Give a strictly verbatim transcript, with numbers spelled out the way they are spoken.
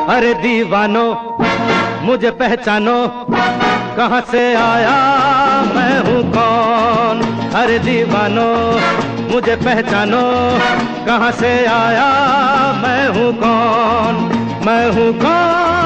अरे दीवानो मुझे पहचानो, कहाँ से आया मैं हूँ कौन। अरे दीवानो मुझे पहचानो, कहाँ से आया मैं हूँ कौन, मैं हूँ कौन।